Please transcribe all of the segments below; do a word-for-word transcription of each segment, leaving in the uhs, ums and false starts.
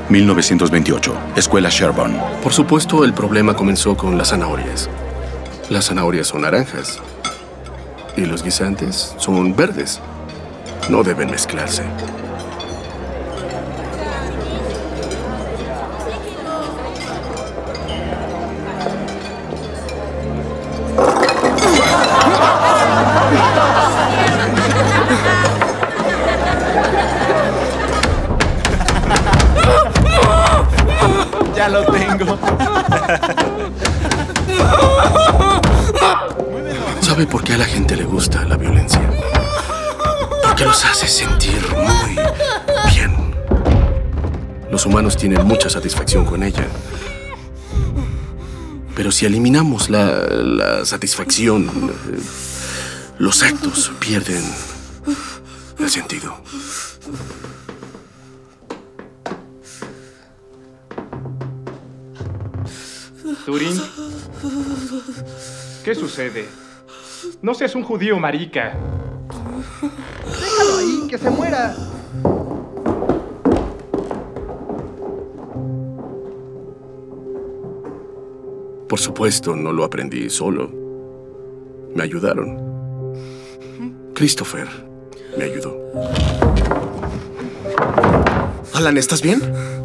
mil novecientos veintiocho, Escuela Sherborne. Por supuesto, el problema comenzó con las zanahorias. Las zanahorias son naranjas. Y los guisantes son verdes. No deben mezclarse. Ya lo tengo. ¿Sabe por qué a la gente le gusta la violencia? Porque los hace sentir muy bien. Los humanos tienen mucha satisfacción con ella. Pero si eliminamos la, la satisfacción, eh, los actos pierden el sentido. Turing, ¿qué sucede? No seas un judío marica. Déjalo ahí, que se muera. Por supuesto, no lo aprendí solo. Me ayudaron. Christopher me ayudó. Alan, ¿estás bien?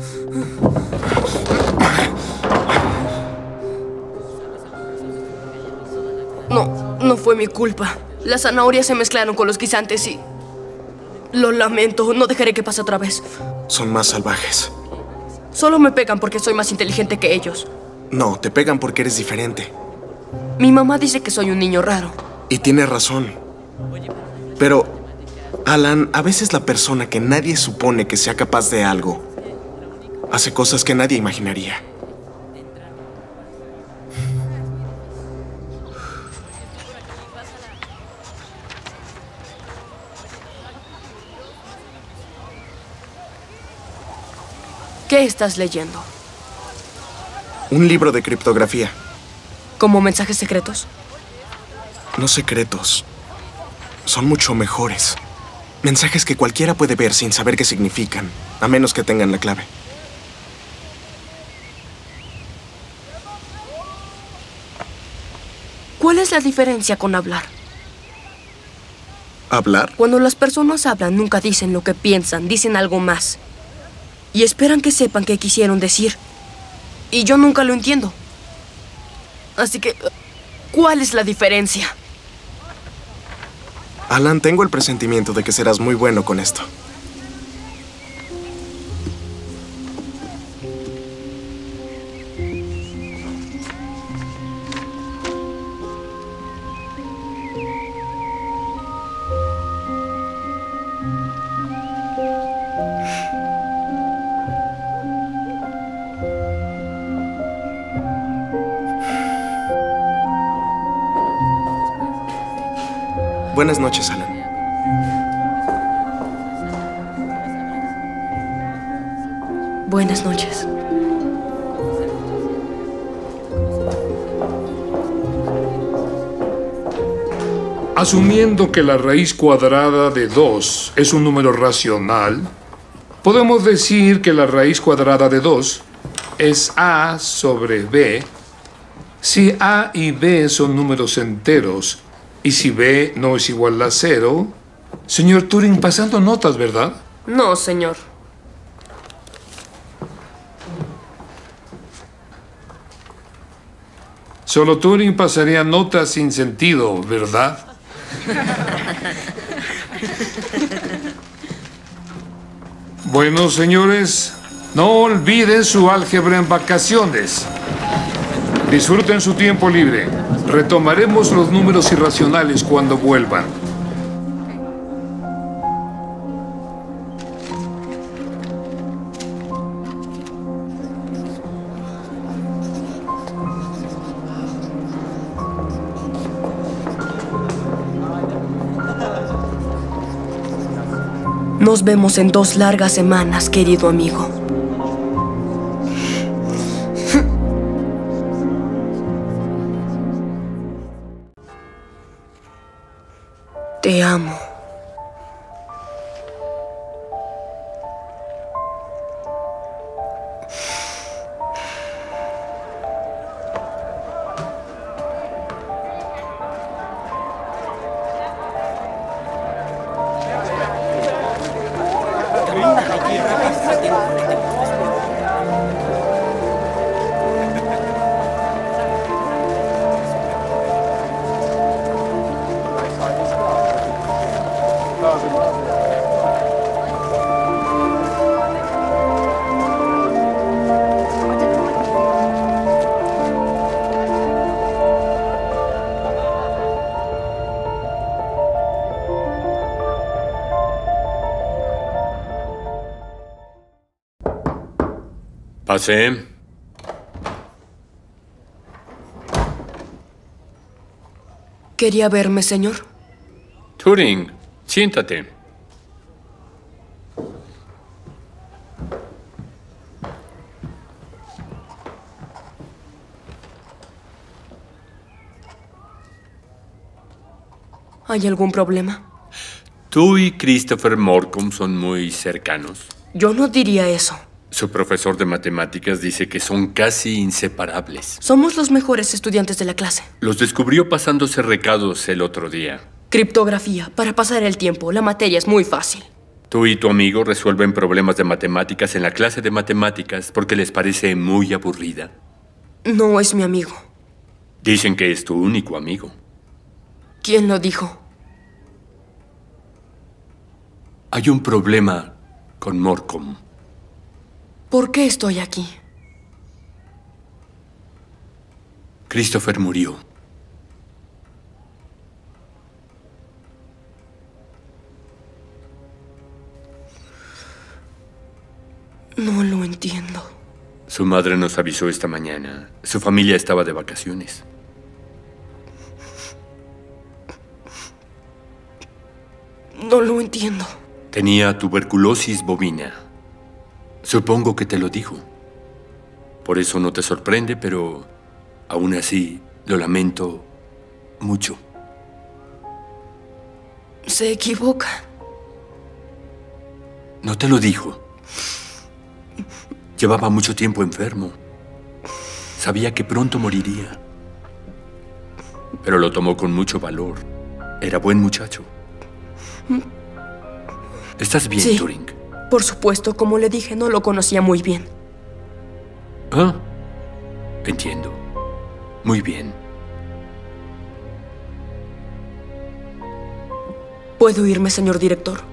No, no fue mi culpa. Las zanahorias se mezclaron con los guisantes y... Lo lamento, no dejaré que pase otra vez. Son más salvajes. Solo me pegan porque soy más inteligente que ellos. No, te pegan porque eres diferente. Mi mamá dice que soy un niño raro. Y tiene razón. Pero, Alan, a veces la persona que nadie supone que sea capaz de algo hace cosas que nadie imaginaría. ¿Qué estás leyendo? Un libro de criptografía. ¿Como mensajes secretos? No secretos. Son mucho mejores. Mensajes que cualquiera puede ver sin saber qué significan, a menos que tengan la clave. ¿Cuál es la diferencia con hablar? ¿Hablar? Cuando las personas hablan, nunca dicen lo que piensan, dicen algo más. Y esperan que sepan qué quisieron decir. Y yo nunca lo entiendo. Así que, ¿cuál es la diferencia? Alan, tengo el presentimiento de que serás muy bueno con esto. Buenas noches, Alan. Buenas noches. Asumiendo que la raíz cuadrada de dos es un número racional, podemos decir que la raíz cuadrada de dos es a sobre b si a y b son números enteros y si b no es igual a cero. Señor Turing, pasando notas, ¿verdad? No, señor. Solo Turing pasaría notas sin sentido, ¿verdad? Bueno, señores, no olviden su álgebra en vacaciones. Disfruten su tiempo libre. Retomaremos los números irracionales cuando vuelvan. Nos vemos en dos largas semanas, querido amigo. Te amo. Pase. ¿Quería verme, señor? Turing, siéntate. ¿Hay algún problema? Tú y Christopher Morcom son muy cercanos. Yo no diría eso. Su profesor de matemáticas dice que son casi inseparables. Somos los mejores estudiantes de la clase. Los descubrió pasándose recados el otro día. Criptografía, para pasar el tiempo. La materia es muy fácil. Tú y tu amigo resuelven problemas de matemáticas en la clase de matemáticas porque les parece muy aburrida. No es mi amigo. Dicen que es tu único amigo. ¿Quién lo dijo? Hay un problema con Morcom. ¿Por qué estoy aquí? Christopher murió. No lo entiendo. Su madre nos avisó esta mañana. Su familia estaba de vacaciones. No lo entiendo. Tenía tuberculosis bovina. Supongo que te lo dijo. Por eso no te sorprende, pero aún así lo lamento mucho. Se equivoca. No te lo dijo. Llevaba mucho tiempo enfermo. Sabía que pronto moriría. Pero lo tomó con mucho valor. Era buen muchacho. ¿Estás bien, Sí. Turing? Por supuesto, como le dije, no lo conocía muy bien. Ah, entiendo. Muy bien. ¿Puedo irme, señor director?